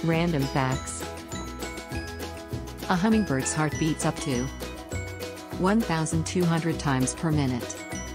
Random facts. A hummingbird's heart beats up to 1,200 times per minute.